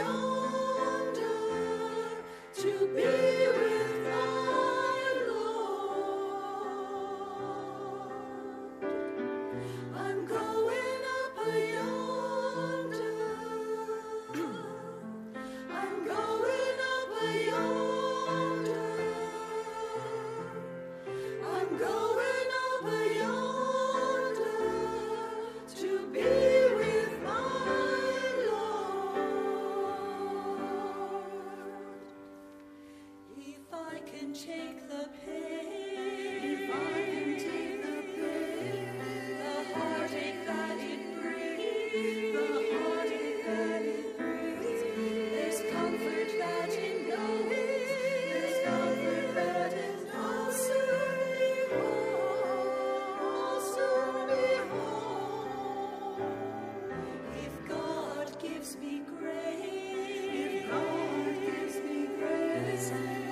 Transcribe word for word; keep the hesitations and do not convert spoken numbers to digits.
yonder to be with my Lord. I'm going up yonder. I'm going up yonder. I'm going up yonder to be with my Lord. If I can take the pain, if I can take the pain, the heartache that it brings, the heartache that it brings, there's comfort that in knowing, there's comfort that in I'll soon be home, I'll soon be home. If God gives me grace, if God gives me grace,